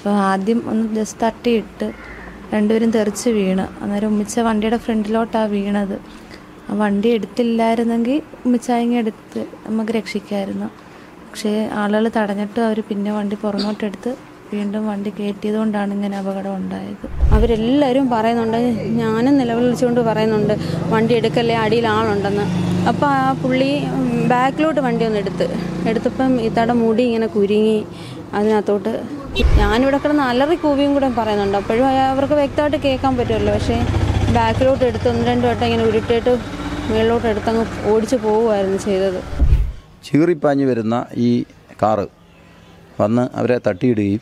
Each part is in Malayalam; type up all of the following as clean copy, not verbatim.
അപ്പോൾ ആദ്യം ഒന്ന് ജസ്റ്റ് തട്ടിയിട്ട് രണ്ടുപേരും തെറിച്ച് വീണ്. അന്നേരം ഉമ്മിച്ച വണ്ടിയുടെ ഫ്രണ്ടിലോട്ടാണ് വീണത്. ആ വണ്ടി എടുത്തില്ലായിരുന്നെങ്കിൽ ഉമ്മിച്ചായങ്ങി എടുത്ത് നമുക്ക് രക്ഷിക്കാമായിരുന്നു. പക്ഷേ ആളുകൾ തടഞ്ഞിട്ട് അവർ പിന്നെ വണ്ടി പുറമോട്ടെടുത്ത് വീണ്ടും വണ്ടി കയറ്റിയത് കൊണ്ടാണ് ഇങ്ങനെ അപകടം ഉണ്ടായത്. അവരെല്ലാവരും പറയുന്നുണ്ട്, ഞാനും നിലവിളിച്ചുകൊണ്ട് പറയുന്നുണ്ട് വണ്ടി എടുക്കല്ലേ, അടിയിൽ ആളുണ്ടെന്ന്. അപ്പോൾ ആ പുള്ളി ബാക്കിലോട്ട് വണ്ടി ഒന്ന് എടുത്തപ്പം ഇത്തയുടെ മുടി ഇങ്ങനെ കുരുങ്ങി അതിനകത്തോട്ട്. ഞാനിവിടെ കിടന്ന് അലറി കൂവിയും കൂടെ പറയുന്നുണ്ട്. അപ്പോഴും അവർക്ക് വ്യക്തമായിട്ട് കേൾക്കാൻ പറ്റുമല്ലോ. പക്ഷേ ബാക്കിലോട്ട് എടുത്ത് 1-2 വട്ടം ഇങ്ങനെ ഉരുട്ടിയിട്ട് മുകളിലോട്ട് എടുത്തങ്ങ് ഓടിച്ച് പോവുമായിരുന്നു ചെയ്തത്. ചീറിപ്പാഞ്ഞ് വരുന്ന ഈ കാറ് വന്ന് അവരെ തട്ടിയിടുകയും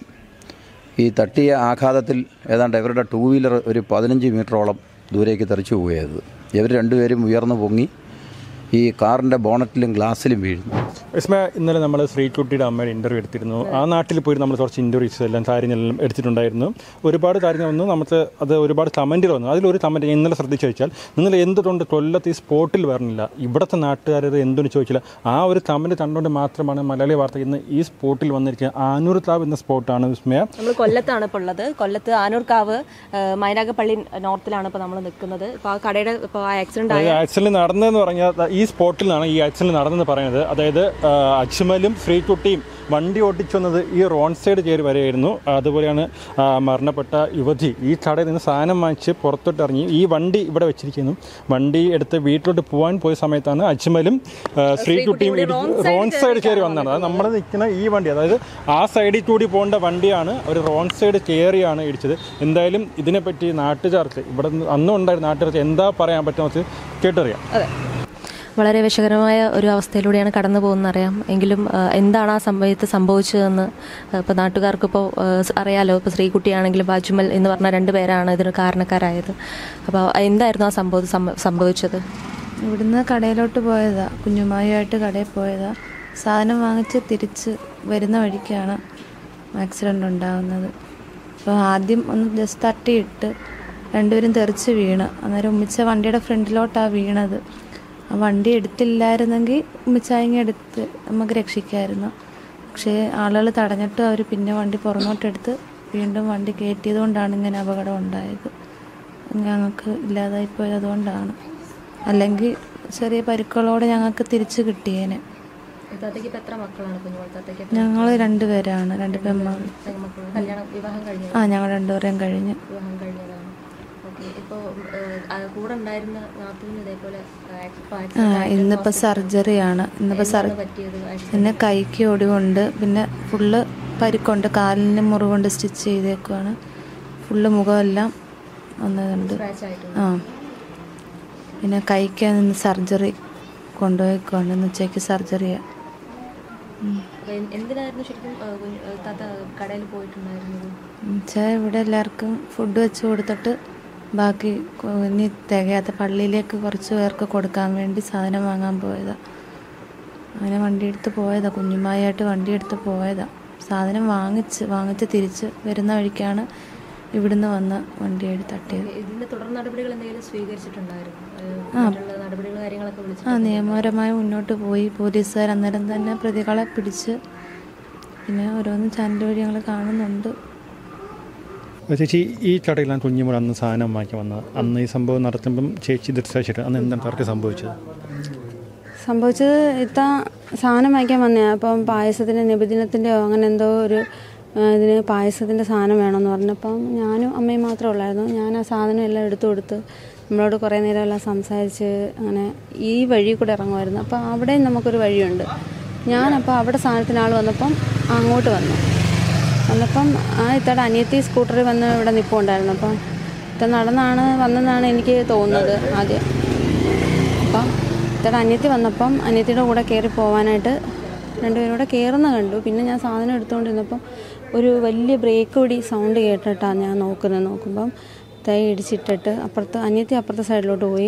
ഈ തട്ടിയ ആഘാതത്തിൽ ഏതാണ്ട് ഇവരുടെ 2 വീലർ ഒരു 15 മീറ്ററോളം ദൂരേക്ക് തെറിച്ചു പോവുകയായത്. ഇവർ രണ്ടുപേരും ഉയർന്നു പൊങ്ങി ഈ കാറിൻ്റെ ബോണറ്റിലും ഗ്ലാസ്സിലും വീഴുന്നു. വിസ്മയ, ഇന്നലെ നമ്മൾ ശ്രീകുട്ടിയുടെ അമ്മയുടെ ഇൻ്റർവ്യൂ എടുത്തിരുന്നു. ആ നാട്ടിൽ പോയി നമ്മൾ കുറച്ച് ഇൻ്റർവ്യൂസ് എല്ലാം കാര്യങ്ങളെല്ലാം എടുത്തിട്ടുണ്ടായിരുന്നു. ഒരുപാട് കാര്യങ്ങൾ വന്നു, നമുക്ക് അത് ഒരുപാട് കമൻറ്റുകൾ വന്നു. അതിലൊരു കമൻറ്റ് ഇന്നലെ ശ്രദ്ധിച്ച് ചോദിച്ചാൽ, നിങ്ങൾ എന്തുകൊണ്ട് കൊല്ലത്ത് ഈ സ്പോട്ടിൽ വരണില്ല, ഇവിടുത്തെ നാട്ടുകാരത് എന്തെന്ന് ചോദിച്ചില്ല. ആ ഒരു കമൻറ്റ് കണ്ടുകൊണ്ട് മാത്രമാണ് മലയാളി വാർത്ത ഇന്ന് ഈ സ്പോട്ടിൽ വന്നിരിക്കുക. ആനൂർക്കാവ് എന്ന സ്പോട്ടാണ് വിസ്മയ. നമ്മൾ കൊല്ലത്താണ് ഇപ്പോൾ ഉള്ളത്. കൊല്ലത്ത് ആനൂർക്കാവ് മൈനാഗപ്പള്ളി നോർത്തിലാണ് ഇപ്പോൾ നമ്മൾ നിൽക്കുന്നത്. ഇപ്പോൾ ആ കടയുടെ ഇപ്പോൾ ആക്സിഡൻറ്റ് നടന്നതെന്ന് പറഞ്ഞാൽ ഈ സ്പോട്ടിൽ നിന്നാണ് ഈ ആക്സിഡൻറ്റ് നടന്നെന്ന് പറയുന്നത്. അതായത് അജ്മലും ശ്രീകുട്ടിയും വണ്ടി ഓടിച്ചു വന്നത് ഈ റോഡ് സൈഡ് കയറി വരെയായിരുന്നു. അതുപോലെയാണ് മരണപ്പെട്ട യുവതി ഈ കടയിൽ നിന്ന് സാധനം വാങ്ങിച്ച് പുറത്തോട്ട് ഇറങ്ങി ഈ വണ്ടി ഇവിടെ വെച്ചിരിക്കുന്നു. വണ്ടി എടുത്ത് വീട്ടിലോട്ട് പോകാൻ പോയ സമയത്താണ് അജ്മലും ശ്രീകുട്ടിയും റോഡ് സൈഡ് കയറി വന്നതാണ്. അത് നമ്മൾ നിൽക്കുന്ന ഈ വണ്ടി, അതായത് ആ സൈഡിൽ കൂടി പോകേണ്ട വണ്ടിയാണ് ഒരു റോഡ് സൈഡ് കയറിയാണ് ഇടിച്ചത്. എന്തായാലും ഇതിനെപ്പറ്റി നാട്ടുകാർക്ക് ഇവിടെ അന്നും ഉണ്ടായിരുന്ന നാട്ടുകാർക്ക് എന്താ പറയാൻ പറ്റുമെന്ന് കേട്ടറിയാം. വളരെ വിഷകരമായ ഒരു അവസ്ഥയിലൂടെയാണ് കടന്നു പോകുന്നറിയാം. എങ്കിലും എന്താണ് ആ സമയത്ത് സംഭവിച്ചതെന്ന് ഇപ്പോൾ നാട്ടുകാർക്കിപ്പോൾ അറിയാലോ. ഇപ്പോൾ ശ്രീകുട്ടിയാണെങ്കിലും അജ്മൽ എന്ന് പറഞ്ഞ 2 പേരാണ് ഇതിന് കാരണക്കാരായത്. അപ്പോൾ എന്തായിരുന്നു ആ സംഭവിച്ചത്? ഇവിടുന്ന് കടയിലോട്ട് പോയതാണ്, കുഞ്ഞുമായുമായിട്ട് കടയിൽ പോയതാണ്. സാധനം വാങ്ങിച്ച് തിരിച്ച് വരുന്ന വഴിക്കാണ് ആക്സിഡൻ്റ് ഉണ്ടാകുന്നത്. അപ്പോൾ ആദ്യം ഒന്ന് ജസ്റ്റ് തട്ടിയിട്ട് രണ്ടുപേരും തെറിച്ച് വീണ്. അന്നേരം ഉമ്മിച്ച വണ്ടിയുടെ ഫ്രണ്ടിലോട്ടാണ് വീണത്. ആ വണ്ടി എടുത്തില്ലായിരുന്നെങ്കിൽ ഉമ്മിച്ചായങ്ങി എടുത്ത് നമുക്ക് രക്ഷിക്കാമായിരുന്നു. പക്ഷേ ആളുകൾ തടഞ്ഞിട്ട് അവർ പിന്നെ വണ്ടി പുറമോട്ടെടുത്ത് വീണ്ടും വണ്ടി കയറ്റിയത് കൊണ്ടാണ് ഇങ്ങനെ അപകടം ഉണ്ടായത്. ഞങ്ങൾക്ക് ഇല്ലാതായിപ്പോയത് അതുകൊണ്ടാണ്. അല്ലെങ്കിൽ ചെറിയ പരിക്കുകളോടെ ഞങ്ങൾക്ക് തിരിച്ച് കിട്ടിയേനെ. ഞങ്ങൾ 2 പേരാണ്, 2 പെൺമക്കൾ. ഞങ്ങൾ 2 പേരെയും കഴിഞ്ഞ്. ഇന്നിപ്പോൾ സർജറിയാണ്. പിന്നെ കൈക്ക് ഒടിവുണ്ട്, പിന്നെ ഫുള്ള് പരിക്കുണ്ട്, കാലിന് മുറിവുണ്ട്, സ്റ്റിച്ച് ചെയ്തേക്കുവാണ്. ഫുള്ള് മുഖമെല്ലാം വന്നതുണ്ട്. പിന്നെ കൈക്ക് നിന്ന് സർജറി കൊണ്ടുപോയിക്കുവാണ്. ഇന്ന് ഉച്ചയ്ക്ക് സർജറിയാണ്. ഇവിടെ എല്ലാവർക്കും ഫുഡ് വെച്ച് കൊടുത്തിട്ട് ബാക്കി ഇനി തികയാത്ത പള്ളിയിലേക്ക് കുറച്ച് പേർക്ക് കൊടുക്കാൻ വേണ്ടി സാധനം വാങ്ങാൻ പോയതാണ്. അങ്ങനെ വണ്ടിയെടുത്ത് പോയതാണ്, കുഞ്ഞുമായിട്ട് വണ്ടിയെടുത്ത് പോയതാണ്. സാധനം വാങ്ങിച്ച് തിരിച്ച് വരുന്ന വഴിക്കാണ് ഇവിടുന്ന് വന്ന് വണ്ടിയെടുത്ത് തട്ടിയത്. നിയമപരമായി മുന്നോട്ട് പോയി. പോലീസുകാർ അന്നേരം തന്നെ പ്രതികളെ പിടിച്ച് പിന്നെ ഓരോന്ന് ചാനൽ വഴി ഞങ്ങൾ കാണുന്നുണ്ട്. ചേച്ചി, ഈ കടയിലാണ് കുഞ്ഞുമോൾ അന്ന് സാധനം വാങ്ങിക്കാൻ വന്നത്. അന്ന് ഈ സംഭവം നടത്തുമ്പം ചേച്ചി ദൃശ്യമായിട്ട് അന്ന് എന്താണ് കറക്റ്റ് സംഭവിച്ചത്? ഇത്താ സാധനം വാങ്ങിക്കാൻ വന്നതാണ്. അപ്പം പായസത്തിൻ്റെ നബിദിനത്തിൻ്റെയോ അങ്ങനെ എന്തോ ഒരു ഇതിന് പായസത്തിൻ്റെ സാധനം വേണമെന്ന് പറഞ്ഞപ്പം ഞാനും അമ്മയും മാത്രമേ ഉള്ളായിരുന്നു. ഞാൻ ആ സാധനം എല്ലാം എടുത്തു കൊടുത്ത് നമ്മളോട് കുറേ നേരം എല്ലാം സംസാരിച്ച് അങ്ങനെ ഈ വഴി കൂടെ ഇറങ്ങുമായിരുന്നു. അപ്പോൾ അവിടെയും നമുക്കൊരു വഴിയുണ്ട്. ഞാനപ്പോൾ അവിടെ സാധനത്തിന് ആൾ വന്നപ്പം അങ്ങോട്ട് വന്നപ്പം ഇത്തയുടെ അനിയത്തി സ്കൂട്ടറിൽ വന്ന് ഇവിടെ നിൽപ്പുണ്ടായിരുന്നു. അപ്പം ഇത്ത വന്നതാണ് എനിക്ക് തോന്നുന്നത് ആദ്യം. അപ്പം ഇത്തയുടെ അനിയത്തി വന്നപ്പം അനിയത്തിയുടെ കൂടെ കയറി പോകാനായിട്ട് 2 പേരും കൂടെ കയറുന്ന കണ്ടു. പിന്നെ ഞാൻ സാധനം എടുത്തുകൊണ്ടിരുന്നപ്പം ഒരു വലിയ ബ്രേക്ക് കൂടി സൗണ്ട് കേട്ടിട്ടാണ് ഞാൻ നോക്കുമ്പം തൈ ഇടിച്ചിട്ടിട്ട് അനിയത്തി അപ്പുറത്തെ സൈഡിലോട്ട് പോയി.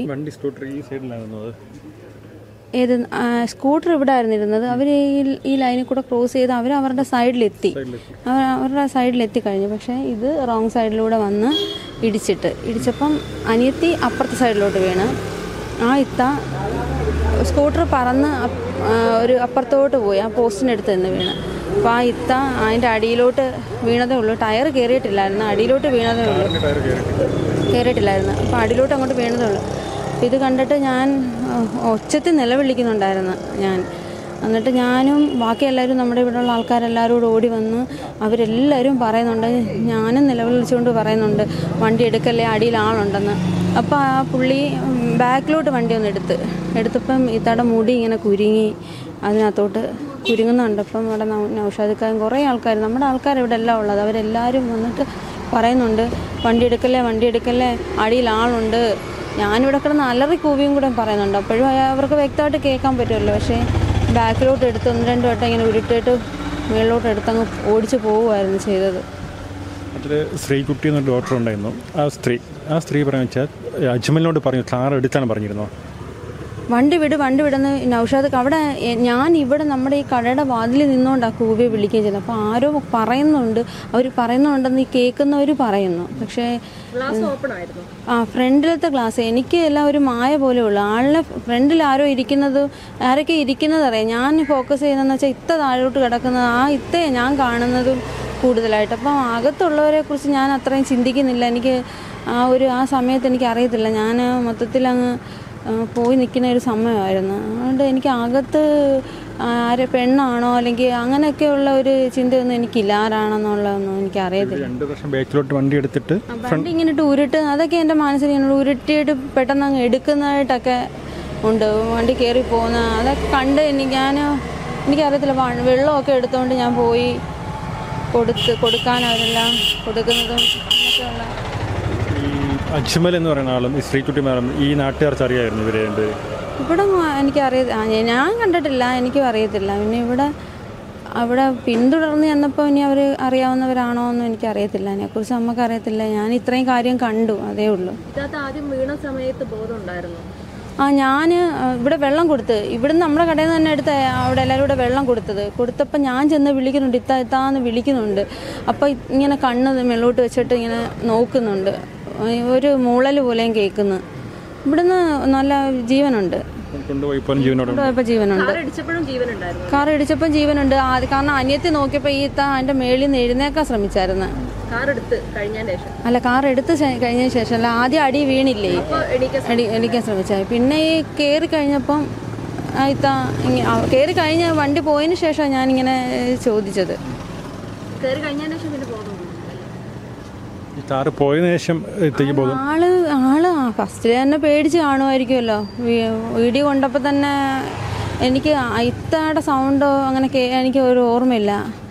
സ്കൂട്ടർ ഇവിടെ ആയിരുന്നു ഇരുന്നത്. അവർ ഈ ലൈനിൽ കൂടെ ക്രോസ് ചെയ്ത് അവരുടെ സൈഡിലെത്തി കഴിഞ്ഞു. പക്ഷേ ഇത് റോങ് സൈഡിലൂടെ വന്ന് ഇടിച്ചപ്പം അനിയത്തി അപ്പുറത്തെ സൈഡിലോട്ട് വീണ്. ഇത്ത സ്കൂട്ടർ പറന്ന് ഒരു അപ്പുറത്തോട്ട് പോയി, ആ പോസ്റ്റിനടുത്ത് നിന്ന് വീണ്. അപ്പോൾ ആ ഇത്ത അതിൻ്റെ അടിയിലോട്ട് വീണതേ ഉള്ളൂ. ടയർ കയറിയിട്ടില്ലായിരുന്നു, അടിയിലോട്ട് വീണതേ ഉള്ളൂ, കയറിയിട്ടില്ലായിരുന്നു. അപ്പോൾ അടിയിലോട്ട് അങ്ങോട്ട് വീണതേ ഉള്ളൂ. അപ്പോൾ ഇത് കണ്ടിട്ട് ഞാൻ ഒച്ചത്തിൽ നിലവിളിക്കുന്നുണ്ടായിരുന്നു ഞാൻ. എന്നിട്ട് ഞാനും ബാക്കി എല്ലാവരും നമ്മുടെ ഇവിടെയുള്ള ആൾക്കാരെല്ലാവരും കൂടെ ഓടി വന്ന് അവരെല്ലാവരും പറയുന്നുണ്ട്, ഞാനും നിലവിളിച്ചുകൊണ്ട് പറയുന്നുണ്ട് വണ്ടി എടുക്കല്ലേ, അടിയിൽ ആളുണ്ടെന്ന്. അപ്പോൾ ആ പുള്ളി ബാക്കിലോട്ട് വണ്ടി ഒന്ന് എടുത്തപ്പം ഇത്തയുടെ മുടി ഇങ്ങനെ കുരുങ്ങി അതിനകത്തോട്ട് കുരുങ്ങുന്നുണ്ട്. അപ്പം ഇവിടെ നൗഷാദിക്കാരും കുറേ ആൾക്കാർ, നമ്മുടെ ആൾക്കാർ ഇവിടെ എല്ലാം ഉള്ളത്, അവരെല്ലാവരും വന്നിട്ട് പറയുന്നുണ്ട് വണ്ടി എടുക്കല്ലേ അടിയിൽ ആളുണ്ട്. ഞാനിവിടെ കിടന്ന് അലറി കൂവിയും കൂടെ പറയുന്നുണ്ട്. അപ്പോഴും അവർക്ക് വ്യക്തമായിട്ട് കേൾക്കാൻ പറ്റുമല്ലോ. പക്ഷേ ബാക്കിലോട്ട് എടുത്ത് 1-2 വട്ടം ഇങ്ങനെ ഉരുട്ടിയിട്ട് മുകളിലോട്ട് എടുത്തങ്ങ് ഓടിച്ച് പോവുമായിരുന്നു ചെയ്തത്. അതിൽ ശ്രീകുട്ടി എന്നൊരു ഡോക്ടർ ഉണ്ടായിരുന്നു. ആ സ്ത്രീ പറഞ്ഞു വെച്ചാൽ അജ്മലിനോട് പറഞ്ഞു കാർ എടുത്താണ് പറഞ്ഞിരുന്നോ? വണ്ടി വിടുന്ന് നൗഷാദ് അവിടെ ഞാൻ ഇവിടെ നമ്മുടെ ഈ കടയുടെ വാതിൽ നിന്നുകൊണ്ടാണ് കൂവി വിളിക്കുകയും ചെയ്തത്. അപ്പോൾ ആരോ അവർ പറയുന്നുണ്ടെന്ന് ഈ കേൾക്കുന്നവർ പറയുന്നു. പക്ഷേ ഫ്രണ്ടിലത്തെ ഗ്ലാസ് എനിക്ക് എല്ലാം ഒരു മായ പോലെ ഉള്ളു. ആളിനെ ഫ്രണ്ടിൽ ആരൊക്കെ ഇരിക്കുന്നത് അറിയാം. ഞാൻ ഫോക്കസ് ചെയ്യുന്നതെന്ന് വെച്ചാൽ ഇത്ത താഴോട്ട് കിടക്കുന്നത്, ആ ഇത്തയെ ഞാൻ കാണുന്നതും കൂടുതലായിട്ട്. അപ്പം അകത്തുള്ളവരെ കുറിച്ച് ഞാൻ അത്രയും ചിന്തിക്കുന്നില്ല. എനിക്ക് ആ സമയത്ത് എനിക്ക് അറിയത്തില്ല. ഞാൻ മൊത്തത്തിൽ അങ്ങ് പോയി നിൽക്കുന്ന ഒരു സമയമായിരുന്നു. അതുകൊണ്ട് എനിക്ക് അകത്ത് പെണ്ണാണോ അല്ലെങ്കിൽ അങ്ങനെയൊക്കെയുള്ള ഒരു ചിന്തയൊന്നും എനിക്കില്ല, ആരാണെന്നുള്ളതൊന്നും എനിക്ക് അറിയത്തില്ല. 2 വർഷം ബാക്കിലോട്ട് വണ്ടി എടുത്തിട്ട് വണ്ടി ഇങ്ങനെ ഉരുട്ട്, അതൊക്കെ എൻ്റെ മനസ്സിൽ ഇങ്ങനെ ഉരുട്ടിയിട്ട് പെട്ടെന്ന് അങ്ങ് എടുക്കുന്നതായിട്ടൊക്കെ ഉണ്ട്. വണ്ടി കയറി പോകുന്ന അതൊക്കെ കണ്ട് എനിക്കറിയത്തില്ല. വെള്ളമൊക്കെ എടുത്തുകൊണ്ട് ഞാൻ പോയി കൊടുക്കാൻ അവരെല്ലാം കൊടുക്കുന്നതും എന്നൊക്കെയുള്ള. ഈ അജ്മൽ എന്ന് പറയുന്ന ആളും ഈ ശ്രീകുട്ടി മാഡം ഈ നാട്ടുകാർക്ക് അറിയായിരുന്നു ഇവരെ? ഇവിടെ ഞാൻ കണ്ടിട്ടില്ല, എനിക്കും അറിയത്തില്ല. പിന്നെ അവിടെ പിന്തുടർന്ന് ചെന്നപ്പോൾ ഇനി അവർ അറിയാവുന്നവരാണോ എന്നും എനിക്കറിയത്തില്ല. അതിനെക്കുറിച്ച് നമുക്കറിയത്തില്ല. ഞാൻ ഇത്രയും കാര്യം കണ്ടു, അതേ ഉള്ളൂ. ആദ്യം വീണ സമയത്ത് ബോധം ഉണ്ടായിരുന്നു? ഞാൻ ഇവിടെ വെള്ളം കൊടുത്ത്, ഇവിടുന്ന് നമ്മുടെ കടയിൽ നിന്ന് തന്നെ എടുത്ത് അവിടെ എല്ലാവരും കൂടെ വെള്ളം കൊടുത്തപ്പോൾ ഞാൻ ചെന്ന് വിളിക്കുന്നുണ്ട്, ഇത്താന്ന് വിളിക്കുന്നുണ്ട്. അപ്പോൾ ഇങ്ങനെ കണ്ണ് മേലോട്ട് വെച്ചിട്ട് ഇങ്ങനെ നോക്കുന്നുണ്ട്, ഒരു മൂളൽ പോലെയും കേൾക്കുന്നു. ഇവിടുന്ന് നല്ല ജീവനുണ്ട്, കൊണ്ടുപോയപ്പോൾ ജീവനുണ്ട്. കാർ ഇടിച്ചപ്പം ജീവനുണ്ട്. കാരണം അനിയത്തി നോക്കിയപ്പോൾ ഈ ഇത്ത അതിൻ്റെ മേളിൽ നിന്ന് എഴുന്നേക്കാൻ ശ്രമിച്ചായിരുന്നു. അല്ല, കാർ എടുത്ത് കഴിഞ്ഞതിന് ശേഷം അല്ല, ആദ്യം അടി വീണില്ലേ, എണീക്കാൻ ശ്രമിച്ചാൽ. പിന്നെ ഈ കയറി കഴിഞ്ഞപ്പം ഇത്ത കയറി കഴിഞ്ഞ വണ്ടി പോയതിന് ശേഷം ഞാനിങ്ങനെ ചോദിച്ചത്. ആള് ഫസ്റ്റിൽ തന്നെ പേടിച്ച് കാണുമായിരിക്കുമല്ലോ. വീഡിയോ കൊണ്ടപ്പോൾ തന്നെ എനിക്ക് ഇത്തയുടെ സൗണ്ടോ അങ്ങനെ എനിക്ക് ഒരു ഓർമ്മയില്ല.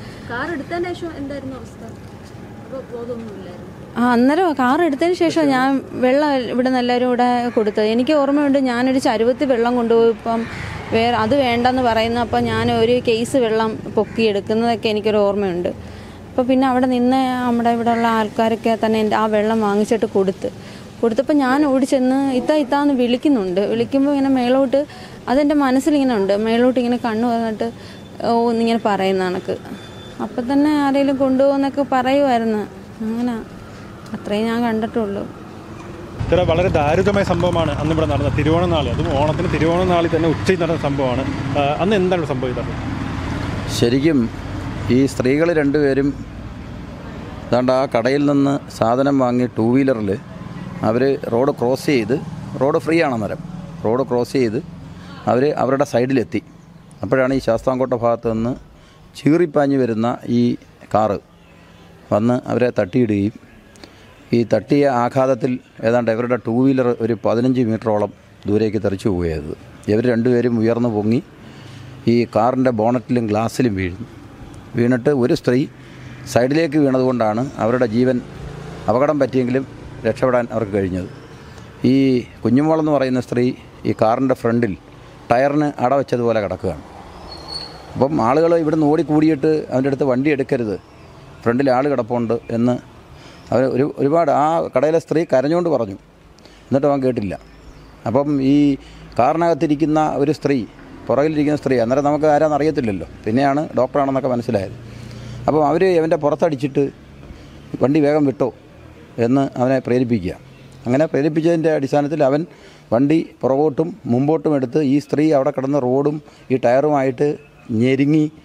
അന്നേരം കാർ എടുത്തതിന് ശേഷം ഞാൻ വെള്ളം ഇവിടെ നിന്ന് എല്ലാവരും കൂടെ കൊടുത്തത്. എനിക്ക് ഓർമ്മയുണ്ട്, ഞാനൊരു ചരുവത്തിൽ വെള്ളം കൊണ്ടുപോയി, ഇപ്പം അത് വേണ്ടെന്ന് പറയുന്നു. അപ്പം ഞാൻ ഒരു കേസ് വെള്ളം പൊക്കിയെടുക്കുന്നതൊക്കെ എനിക്കൊരു ഓർമ്മയുണ്ട്. അപ്പോൾ പിന്നെ അവിടെ നിന്ന് നമ്മുടെ ഇവിടെയുള്ള ആൾക്കാരൊക്കെ തന്നെ ആ വെള്ളം വാങ്ങിച്ചിട്ട് കൊടുത്തപ്പോൾ ഞാൻ ഓടിച്ചെന്ന് ഇത്താന്ന് വിളിക്കുമ്പോൾ ഇങ്ങനെ മേളോട്ട്, അതെൻ്റെ മനസ്സിലിങ്ങനെ ഉണ്ട്, മേളോട്ട് ഇങ്ങനെ കണ്ണു വന്നിട്ട് ഇങ്ങനെ പറയുന്ന കണക്ക്. അപ്പം തന്നെ ആരെങ്കിലും കൊണ്ടുപോകുന്നൊക്കെ പറയുമായിരുന്നു. അങ്ങനെ അത്രയും ഞാൻ കണ്ടിട്ടുള്ളൂ. വളരെ ദാരുണമായ സംഭവമാണ് അന്ന് ഇവിടെ നടന്നത്. തിരുവോണനാൾ, അതും ഓണത്തിന് തിരുവോണനാളിൽ തന്നെ ഉച്ചയിൽ നടന്ന സംഭവമാണ്. അന്ന് എന്താണ് സംഭവിച്ചത്? ശരിക്കും ഈ സ്ത്രീകൾ 2 പേരും ഏതാണ്ട് ആ കടയിൽ നിന്ന് സാധനം വാങ്ങി 2 വീലറിൽ അവർ റോഡ് ക്രോസ് ചെയ്ത്, റോഡ് ഫ്രീ ആണെന്നേരം റോഡ് ക്രോസ് ചെയ്ത് അവർ അവരുടെ സൈഡിലെത്തി. അപ്പോഴാണ് ഈ ശാസ്താംകോട്ട ഭാഗത്ത് നിന്ന് ചീറിപ്പാഞ്ഞ് വരുന്ന ഈ കാറ് വന്ന് അവരെ തട്ടിയിടുകയും ഈ തട്ടിയ ആഘാതത്തിൽ ഏതാണ്ട് ഇവരുടെ 2 വീലർ ഒരു 15 മീറ്ററോളം ദൂരേക്ക് തെറിച്ചു പോവുകയായത്. ഇവർ 2 പേരും ഉയർന്നു പൊങ്ങി ഈ കാറിൻ്റെ ബോണറ്റിലും ഗ്ലാസ്സിലും വീണിട്ട് ഒരു സ്ത്രീ സൈഡിലേക്ക് വീണതുകൊണ്ടാണ് അവരുടെ ജീവൻ അപകടം പറ്റിയെങ്കിലും രക്ഷപ്പെടാൻ അവർക്ക് കഴിഞ്ഞത്. ഈ കുഞ്ഞുമോളെന്ന് പറയുന്ന സ്ത്രീ ഈ കാറിൻ്റെ ഫ്രണ്ടിൽ ടയറിന് അടവെച്ചതുപോലെ കിടക്കുകയാണ്. അപ്പം ആളുകൾ ഇവിടുന്ന് ഓടിക്കൂടിയിട്ട് അവൻ്റെ അടുത്ത് വണ്ടി എടുക്കരുത്, ഫ്രണ്ടിൽ ആൾ കിടപ്പുണ്ട് എന്ന് അവർ ഒരുപാട് ആ കടയിലെ സ്ത്രീ കരഞ്ഞുകൊണ്ട് പറഞ്ഞു. എന്നിട്ടും അവൻ കേട്ടില്ല. അപ്പം ഈ കാറിനകത്തിരിക്കുന്ന ഒരു സ്ത്രീ, പുറകിലിരിക്കുന്ന സ്ത്രീ, അന്നേരം നമുക്ക് ആരാന്ന് അറിയത്തില്ലല്ലോ, പിന്നെയാണ് ഡോക്ടറാണെന്നൊക്കെ മനസ്സിലായത്. അപ്പം അവർ അവൻ്റെ പുറത്തടിച്ചിട്ട് വണ്ടി വേഗം വിട്ടോ എന്ന് അവനെ പ്രേരിപ്പിക്കുക. അങ്ങനെ പ്രേരിപ്പിച്ചതിൻ്റെ അടിസ്ഥാനത്തിൽ അവൻ വണ്ടി പുറകോട്ടും മുമ്പോട്ടും എടുത്ത് ഈ സ്ത്രീ അവിടെ കിടന്ന റോഡും ഈ ടയറുമായിട്ട് ഞെരുങ്ങി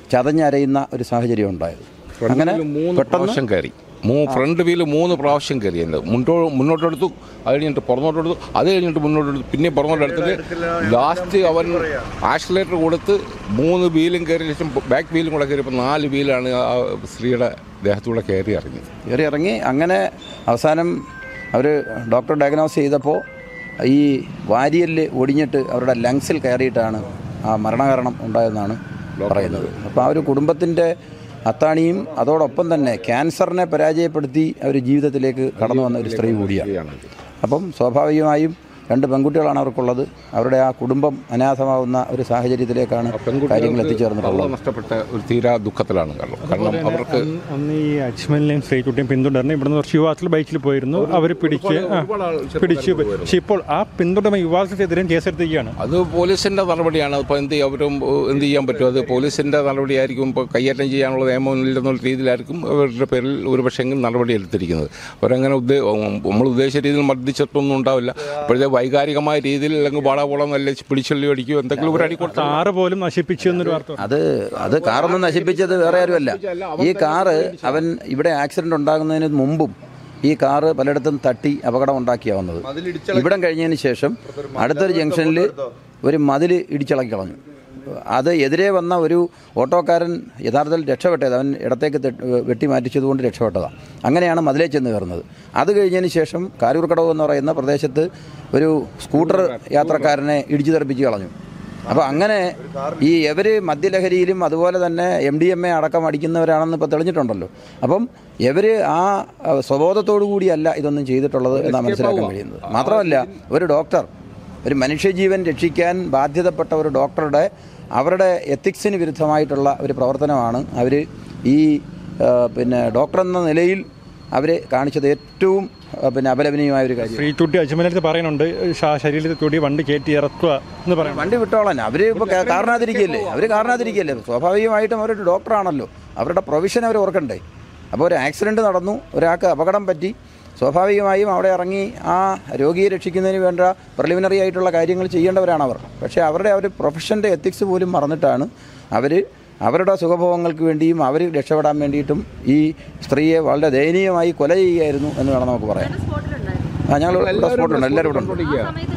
ചതഞ്ഞരയുന്ന ഒരു സാഹചര്യം ഉണ്ടായത്. അങ്ങനെ പെട്ടെന്ന് കയറി ഫ്രണ്ട് വീല് 3 പ്രാവശ്യം കയറി. മുന്നോട്ടെടുത്തു, അത് കഴിഞ്ഞിട്ട് പുറന്നോട്ടെടുത്തു, അത് കഴിഞ്ഞിട്ട് മുന്നോട്ടെടുത്തു, പിന്നെ പുറന്നോട്ടെടുത്തിട്ട് ലാസ്റ്റ് അവൻ ആക്സിലേറ്റർ കൊടുത്ത് 3 വീലും കയറിയ ശേഷം ബാക്ക് വീലും കൂടെ കയറിയപ്പോൾ 4 വീലാണ് ആ സ്ത്രീയുടെ ദേഹത്തൂടെ കയറി ഇറങ്ങി. അങ്ങനെ അവസാനം അവർ ഡോക്ടർ ഡയഗ്നോസ് ചെയ്തപ്പോൾ ഈ വാരിയലിൽ ഒടിഞ്ഞിട്ട് അവരുടെ ലങ്സിൽ കയറിയിട്ടാണ് ആ മരണകാരണം ഉണ്ടായതെന്നാണ് പറയുന്നത്. അപ്പോൾ ആ ഒരു കുടുംബത്തിൻ്റെ അത്താണിയും അതോടൊപ്പം തന്നെ ക്യാൻസറിനെ പരാജയപ്പെടുത്തി അവർ ജീവിതത്തിലേക്ക് കടന്നു വന്ന ഒരു സ്ത്രീ കൂടിയാണ്. അപ്പം സ്വാഭാവികമായും 2 പെൺകുട്ടികളാണ് അവർക്കുള്ളത്. അവരുടെ ആ കുടുംബം അനാഥമാവുന്ന ഒരു സാഹചര്യത്തിലേക്കാണ് കാര്യങ്ങൾ എത്തിച്ചേർന്നിട്ടുള്ളത്. നഷ്ടപ്പെട്ട ഒരു തീരാ ദുഃഖത്തിലാണ്. കാരണം അവർക്ക് അന്ന് ഈ അജ്മലിനെയും ശ്രീകുട്ടിയും പിന്തുടർന്ന് ഇവിടുന്ന് കുറച്ച് യുവാക്കൾ ബൈക്കിൽ പോയിരുന്നു. അവർ പിടിച്ച് പക്ഷേ ഇപ്പോൾ ആ പിന്തുടർന്ന യുവാക്കൾക്കെതിരെയും കേസെടുത്തിരിക്കുകയാണ്. അത് പോലീസിൻ്റെ നടപടിയാണ്. ഇപ്പോൾ എന്ത് ചെയ്യാൻ പറ്റും? അത് പോലീസിൻ്റെ നടപടിയായിരിക്കും. ഇപ്പോൾ കയ്യേറ്റം ചെയ്യാനുള്ള നിയമം ഇല്ലെന്നുള്ള രീതിയിലായിരിക്കും അവരുടെ പേരിൽ ഒരു പക്ഷേങ്കിലും നടപടി എടുത്തിരിക്കുന്നത്. അവരങ്ങനെ നമ്മൾ ഉദ്ദേശിച്ച രീതിയിൽ മർദ്ദിച്ചിട്ടൊന്നും ഉണ്ടാവില്ല. ഇപ്പോഴത്തെ വൈകാരികമായ രീതിയിൽ അല്ലെങ്കിൽ വളവോളം നല്ല പിടിച്ചൊല്ലി അടിക്കുകയോ എന്തെങ്കിലും ഒരു അടി കൊടുത്ത് കാറ് പോലും നശിപ്പിച്ചു എന്നൊരു വാർത്ത. അത് കാറൊന്നും നശിപ്പിച്ചത് വേറെ ആരുമല്ല. ഈ കാറ് അവൻ ഇവിടെ ആക്സിഡന്റ് ഉണ്ടാകുന്നതിന് മുമ്പും ഈ കാറ് പലയിടത്തും തട്ടി അപകടം ഉണ്ടാക്കിയാവുന്നത്. ഇവിടം കഴിഞ്ഞതിന് ശേഷം അടുത്തൊരു ജംഗ്ഷനിൽ ഒരു മതിൽ ഇടിച്ചിളക്കി കളഞ്ഞു. അത് എതിരെ വന്ന ഒരു ഓട്ടോക്കാരൻ യഥാർത്ഥത്തിൽ രക്ഷപ്പെട്ടത്. അവൻ ഇടത്തേക്ക് വെട്ടി മാറ്റിച്ചതുകൊണ്ട് രക്ഷപ്പെട്ടതാണ്. അങ്ങനെയാണ് മതിലേ ചെന്ന് കയറുന്നത്. അത് കഴിഞ്ഞതിന് ശേഷം കാരൂർക്കടവ് എന്ന് പറയുന്ന പ്രദേശത്ത് ഒരു സ്കൂട്ടർ യാത്രക്കാരനെ ഇടിച്ചു തെറിപ്പിച്ച് കളഞ്ഞു. അപ്പോൾ അങ്ങനെ ഇവർ മദ്യലഹരിയിലും അതുപോലെ തന്നെ MDMA അടക്കം അടിക്കുന്നവരാണെന്ന് ഇപ്പോൾ തെളിഞ്ഞിട്ടുണ്ടല്ലോ. അപ്പം ഇവർ ആ സ്വബോധത്തോടു കൂടിയല്ല ഇതൊന്നും ചെയ്തിട്ടുള്ളത് എന്നാണ് മനസ്സിലാക്കാൻ കഴിയുന്നത്. മാത്രമല്ല ഒരു ഡോക്ടർ, ഒരു മനുഷ്യജീവൻ രക്ഷിക്കാൻ ബാധ്യതപ്പെട്ട ഒരു ഡോക്ടറുടെ അവരുടെ എത്തിക്സിന് വിരുദ്ധമായിട്ടുള്ള ഒരു പ്രവർത്തനമാണ് അവർ ഈ ഡോക്ടർ എന്ന നിലയിൽ അവർ കാണിച്ചത് ഏറ്റവും അപലപനീയമായ ഒരു കാര്യം. ശ്രീകുട്ടി അജ്മലിനടുത്ത് പറയുന്നുണ്ട് ശരീരത്തിൽ കൂടി വണ്ടി കയറ്റി ഇറക്കുക എന്ന് പറയാം. വണ്ടി വിട്ടോളാൻ അവർ ഇപ്പോൾ കാരണാതിരിക്കുകയല്ലേ. സ്വാഭാവികമായിട്ടും അവരൊരു ഡോക്ടറാണല്ലോ, അവരുടെ പ്രൊവിഷൻ അവർ ഓർക്കണ്ടേ. അപ്പോൾ ഒരു ആക്സിഡൻറ്റ് നടന്നു, ഒരാൾക്ക് അപകടം പറ്റി, സ്വാഭാവികമായും അവിടെ ഇറങ്ങി ആ രോഗിയെ രക്ഷിക്കുന്നതിന് വേണ്ട പ്രിലിമിനറി ആയിട്ടുള്ള കാര്യങ്ങൾ ചെയ്യേണ്ടവരാണ് അവർ. പക്ഷേ അവരുടെ ഒരു പ്രൊഫഷൻ്റെ എത്തിക്സ് പോലും മറന്നിട്ടാണ് അവർ അവരുടെ സുഖഭോഗങ്ങൾക്ക് വേണ്ടിയും അവർ രക്ഷപ്പെടാൻ വേണ്ടിയിട്ടും ഈ സ്ത്രീയെ വളരെ ദയനീയമായി കൊല ചെയ്യുകയായിരുന്നു എന്ന് വേണം നമുക്ക് പറയാം. ഞങ്ങൾ ഇവിടെ സ്പോട്ടുണ്ട്, എല്ലാവരും ഇവിടെ ഉണ്ട്.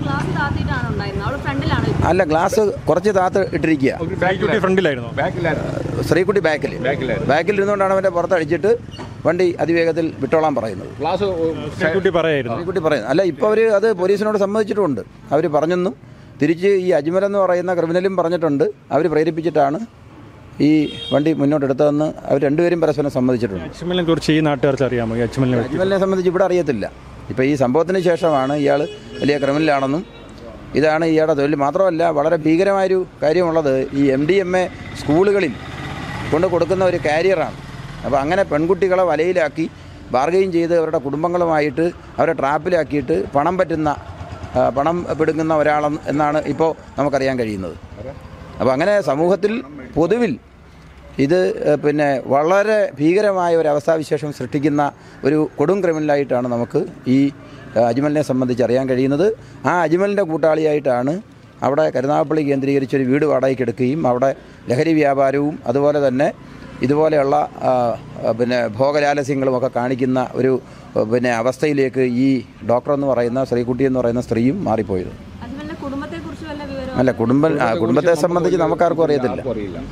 അല്ല, ഗ്ലാസ് കുറച്ച് താത്ത് ഇട്ടിരിക്കുക. ശ്രീകുട്ടി ബാക്കിൽ ഇരുന്നുകൊണ്ടാണ് അവൻ്റെ പുറത്തടിച്ചിട്ട് വണ്ടി അതിവേഗത്തിൽ വിട്ടോളാൻ പറയുന്നത്. ശ്രീകുട്ടി പറയുന്നത് അല്ല, ഇപ്പോൾ അവർ അത് പോലീസിനോട് സമ്മതിച്ചിട്ടുമുണ്ട്. അവർ പറഞ്ഞെന്നും തിരിച്ച് ഈ അജ്മൽ എന്ന് പറയുന്ന ക്രിമിനലും പറഞ്ഞിട്ടുണ്ട് അവർ പ്രേരിപ്പിച്ചിട്ടാണ് ഈ വണ്ടി മുന്നോട്ടെടുത്തതെന്ന് അവർ രണ്ടുപേരും പരസ്പരം സമ്മതിച്ചിട്ടുണ്ട്. അജ്മലിനെ കുറിച്ച് ഈ നാട്ടുകാർക്ക് അറിയാമോ? അജ്മലിനെ സംബന്ധിച്ച് ഇവിടെ അറിയത്തില്ല. ഇപ്പോൾ ഈ സംഭവത്തിന് ശേഷമാണ് ഇയാൾ വലിയ ക്രിമിനലാണെന്നും ഇതാണ് ഇയാളുടെ തൊഴിൽ. മാത്രമല്ല വളരെ ഭീകരമായൊരു കാര്യമുള്ളത്, ഈ MDMA സ്കൂളുകളിൽ കൊണ്ട് കൊടുക്കുന്ന ഒരു കാരിയറാണ്. അപ്പോൾ അങ്ങനെ പെൺകുട്ടികളെ വലയിലാക്കി ബാർഗെയിൻ ചെയ്ത് അവരുടെ കുടുംബങ്ങളുമായിട്ട് അവരെ ട്രാപ്പിലാക്കിയിട്ട് പണം പിടുങ്ങുന്ന ഒരാളെന്നാണ് ഇപ്പോൾ നമുക്കറിയാൻ കഴിയുന്നത്. അപ്പോൾ അങ്ങനെ സമൂഹത്തിൽ പൊതുവിൽ ഇത് വളരെ ഭീകരമായ ഒരു അവസ്ഥാവിശേഷം സൃഷ്ടിക്കുന്ന ഒരു കൊടും ക്രിമിനലായിട്ടാണ് നമുക്ക് ഈ അജ്മലിനെ സംബന്ധിച്ച് അറിയാൻ കഴിയുന്നത്. ആ അജ്മലിൻ്റെ കൂട്ടാളിയായിട്ടാണ് അവിടെ കരുനാഗപ്പള്ളി കേന്ദ്രീകരിച്ചൊരു വീട് വാടകയ്ക്ക് എടുക്കുകയും അവിടെ ലഹരി വ്യാപാരവും അതുപോലെ തന്നെ ഇതുപോലെയുള്ള ഭോഗലാലസ്യങ്ങളുമൊക്കെ കാണിക്കുന്ന ഒരു അവസ്ഥയിലേക്ക് ഈ ഡോക്ടർ എന്ന് പറയുന്ന ശ്രീകുട്ടി എന്ന് പറയുന്ന സ്ത്രീയും മാറിപ്പോയത്. അല്ല, കുടുംബത്തെ സംബന്ധിച്ച് നമുക്കാർക്കും അറിയത്തില്ല.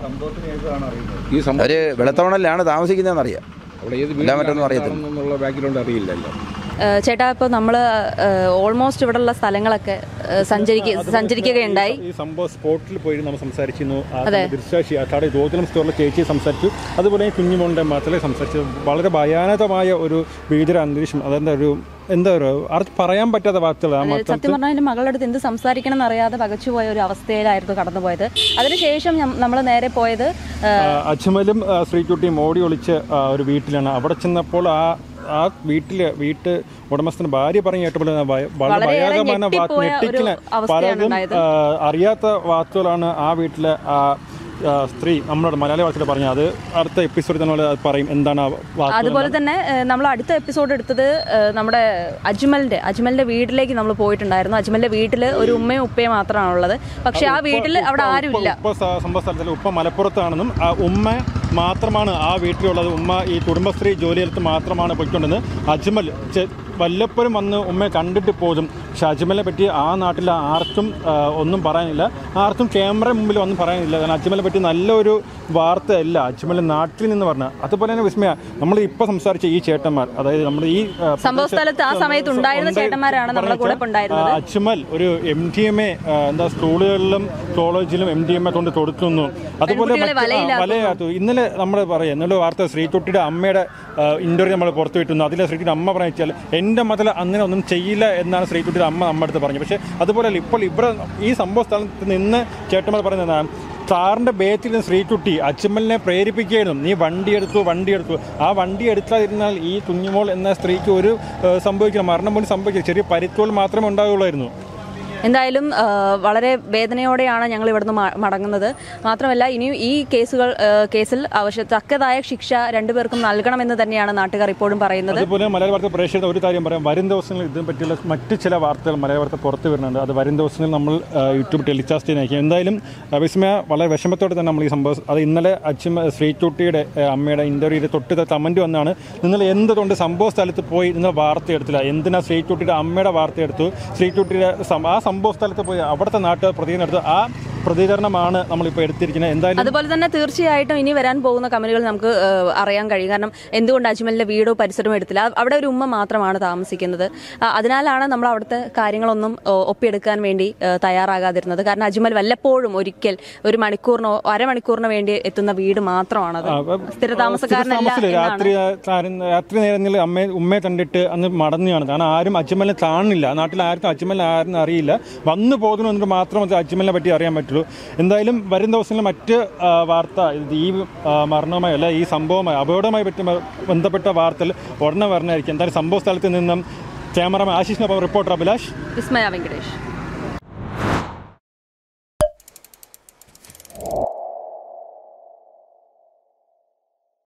അവർ വെളുത്തവണലാണ് താമസിക്കുന്നതെന്നറിയാം, മറ്റൊന്നും അറിയത്തില്ല. ചേട്ടാ, ഇപ്പോൾ നമ്മൾ ഓൾമോസ്റ്റ് ഇവിടെയുള്ള സ്ഥലങ്ങളൊക്കെ സഞ്ചരിക്കുകയുണ്ടായി. ഈ സംഭവം സ്പോട്ടിൽ പോയി നമ്മൾ സംസാരിച്ചിരുന്നു. ദൃശ്യാക്ഷി ജ്യോതിലം സ്റ്റോറിലെ ചേച്ചി സംസാരിച്ചു, അതുപോലെ കുഞ്ഞുമോൻ്റെ മാത്രമേ സംസാരിച്ചു. വളരെ ഭയാനകമായ ഒരു ഭീകര അന്തരീക്ഷം. എന്താ പറയാൻ പറ്റാത്ത വാർത്തകളാണ്. സത്യം പറഞ്ഞാൽ എൻ്റെ മകളുടെ അടുത്ത് എന്ത് സംസാരിക്കണം എന്നറിയാതെ പകച്ചുപോയ ഒരു അവസ്ഥയിലായിരുന്നു കടന്നുപോയത്. അതിനുശേഷം നമ്മൾ നേരെ പോയത് അജ്മലും ശ്രീകുട്ടിയും ഓടി ഒളിച്ച് ഒരു വീട്ടിലാണ്. അവിടെ ചെന്നപ്പോൾ ആ വീട്ട് ഉടമസ്ഥന് ഭാര്യ പറഞ്ഞു കേട്ടപ്പോൾ വളരെ ഭയാനകമായ ഞെട്ടിക്കുന്ന പലതും അറിയാത്ത വാർത്തകളാണ് ആ വീട്ടിലെ സ്ത്രീ നമ്മളോട് മലയാള ഭാഷയിൽ പറഞ്ഞാൽ അത് അടുത്ത എപ്പിസോഡിൽ നമ്മൾ പറയും എന്താണ് അതുപോലെ തന്നെ നമ്മൾ അടുത്ത എപ്പിസോഡ് എടുത്തത് നമ്മുടെ അജ്മലിന്റെ വീട്ടിലേക്ക് നമ്മൾ പോയിട്ടുണ്ടായിരുന്നു. അജ്മലിന്റെ വീട്ടിൽ ഒരു ഉമ്മയും ഉപ്പയും മാത്രമാണുള്ളത്. പക്ഷെ ആ വീട്ടിൽ അവിടെ ആരുമില്ല. സംഭവ സ്ഥലത്തിൽ ഉപ്പ മലപ്പുറത്താണെന്നും ആ ഉമ്മ മാത്രമാണ് ആ വീട്ടിലുള്ളത്. ഉമ്മ ഈ കുടുംബശ്രീ ജോലിയെടുത്ത് മാത്രമാണ് പോയിക്കൊണ്ടെന്ന് അജ്മൽ വല്ലപ്പോഴും വന്ന് ഉമ്മയെ കണ്ടിട്ട് പോകും. പക്ഷെ അജ്മലിനെ പറ്റി ആ നാട്ടിൽ ആർക്കും ഒന്നും പറയാനില്ല, ആർക്കും ക്യാമറ മുമ്പിൽ ഒന്നും പറയാനില്ല. കാരണം അജ്മലിനെ പറ്റി നല്ലൊരു വാർത്തയല്ല അജ്മൽ നാട്ടിൽ നിന്ന് പറഞ്ഞത്. അതുപോലെ തന്നെ വിസ്മയ, നമ്മൾ ഇപ്പോൾ സംസാരിച്ച ഈ ചേട്ടന്മാർ, അതായത് നമ്മൾ ഈ സംഭവ സ്ഥലത്ത് ആ സമയത്ത് ഉണ്ടായിരുന്ന ചേട്ടന്മാരാണ് നമ്മുടെ കൂടെ ഉണ്ടായിരുന്നത്. അജ്മൽ ഒരു MDMA സ്കൂളുകളിലും കോളേജിലും MDMA കൊണ്ട് കൊടുക്കുന്നു. അതുപോലെ വലയാത്തു. ഇന്നലെ നമ്മൾ പറയാം, ഇന്നലെ വാർത്ത ശ്രീകുട്ടിയുടെ അമ്മയുടെ ഇന്റർവ്യൂ നമ്മൾ പുറത്തു വിട്ടുന്നു. അതിലെ ശ്രീകുട്ടിയുടെ അമ്മ പറഞ്ഞു വെച്ചാൽ എൻ്റെ മതൽ അങ്ങനെ ഒന്നും ചെയ്യില്ല എന്നാണ് ശ്രീകുട്ടിയുടെ അമ്മ നമ്മുടെ അടുത്ത് പറഞ്ഞത്. പക്ഷേ അതുപോലെ ഇപ്പോൾ ഇവിടെ ഈ സംഭവ സ്ഥലത്ത് നിന്ന് ചേട്ടന്മാർ പറയുന്നതാണ്, കാറിൻ്റെ ബേത്തിൽ നിന്ന് ശ്രീകുട്ടി അജ്മലിനെ പ്രേരിപ്പിക്കുകയായിരുന്നു, നീ വണ്ടി എടുത്തു. ആ വണ്ടി എടുക്കാതിരുന്നാൽ ഈ കുഞ്ഞുമോൾ എന്ന സ്ത്രീക്ക് ഒരു മരണം പോലും സംഭവിക്കില്ല, ചെറിയ പരിക്കുകൾ മാത്രമേ ഉണ്ടാവുകയുള്ളായിരുന്നു. എന്തായാലും വളരെ വേദനയോടെയാണ് ഞങ്ങൾ ഇവിടുന്ന് മടങ്ങുന്നത്. മാത്രമല്ല ഇനിയും ഈ കേസിൽ തക്കതായ ശിക്ഷ രണ്ടുപേർക്കും നൽകണമെന്ന് തന്നെയാണ് നാട്ടുകാർ ഇപ്പോഴും പറയുന്നത്. അതുപോലെ മലയാള വാർത്ത പ്രേക്ഷകർ ഒരു കാര്യം പറയാം, വരും ദിവസങ്ങളിൽ ഇതിനെ പറ്റിയുള്ള മറ്റ് ചില വാർത്തകൾ മലയാള വാർത്ത പുറത്തു വരുന്നുണ്ട്. അത് വരും ദിവസങ്ങളിൽ നമ്മൾ യൂട്യൂബ് ടെലികാസ്റ്റ് ചെയ്യുന്നതായിരിക്കും. എന്തായാലും വിസ്മയ വളരെ വിഷമത്തോടെ തന്നെ നമ്മൾ ഈ സംഭവം, അത് ഇന്നലെ ശ്രീകുട്ടിയുടെ അമ്മയുടെ ഇന്റർവ്യൂവിൽ തൊട്ട് കമൻറ്റ് വന്നാണ്, നിങ്ങൾ എന്തുകൊണ്ട് സംഭവ സ്ഥലത്ത് പോയി നിങ്ങൾ വാർത്ത എടുത്തില്ല, എന്തിനാ ശ്രീകുട്ടിയുടെ അമ്മയുടെ വാർത്ത എടുത്തു, ശ്രീകുട്ടിയുടെ ആ സംഭവ സ്ഥലത്ത് പോയി അവിടുത്തെ നാട്ടുകാർ പ്രതികരണം എടുത്ത് ആ പ്രതികരണമാണ് നമ്മളിപ്പോൾ എടുത്തിരിക്കുന്നത്. എന്തായാലും അതുപോലെ തന്നെ തീർച്ചയായിട്ടും ഇനി വരാൻ പോകുന്ന കമന്റുകൾ നമുക്ക് അറിയാൻ കഴിയും. കാരണം എന്തുകൊണ്ട് അജ്മലിന്റെ വീടോ പരിസരമോ എടുത്തില്ല, അവിടെ ഒരു ഉമ്മ മാത്രമാണ് താമസിക്കുന്നത്. അതിനാലാണ് നമ്മൾ അവിടുത്തെ കാര്യങ്ങളൊന്നും ഒപ്പിയെടുക്കാൻ വേണ്ടി തയ്യാറാകാതിരുന്നത്. കാരണം അജ്മൽ വല്ലപ്പോഴും ഒരിക്കൽ ഒരു മണിക്കൂറിനോ അരമണിക്കൂറിനോ വേണ്ടി എത്തുന്ന വീട് മാത്രമാണത്. സ്ഥിരതാമസക്കാരനല്ല. രാത്രി നേരങ്ങളിൽ ഉമ്മയെ കണ്ടിട്ട് അന്ന് മടങ്ങുകയാണ്. കാരണം ആരും അജ്മലിനെ കാണുന്നില്ല, നാട്ടിൽ ആർക്കും അജ്മലിനെ ആരും അറിയില്ല. വന്നു പോകുന്നു എന്നിട്ട് മാത്രം അജ്മലിനെ പറ്റി അറിയാൻ പറ്റുള്ളൂ. എന്തായാലും വരും ദിവസങ്ങളിൽ മറ്റ് വാർത്ത ഈ മരണവുമായി അല്ല ഈ സംഭവമായി അപകടവുമായി ബന്ധപ്പെട്ട വാർത്തകൾ ഉടനെ വരണമായിരിക്കും. എന്തായാലും സംഭവ സ്ഥലത്ത് നിന്നും ക്യാമറമാൻ ആശിഷിനൊപ്പം റിപ്പോർട്ടർ അഭിലാഷ്, വിസ്മയ വെങ്കടേഷ്.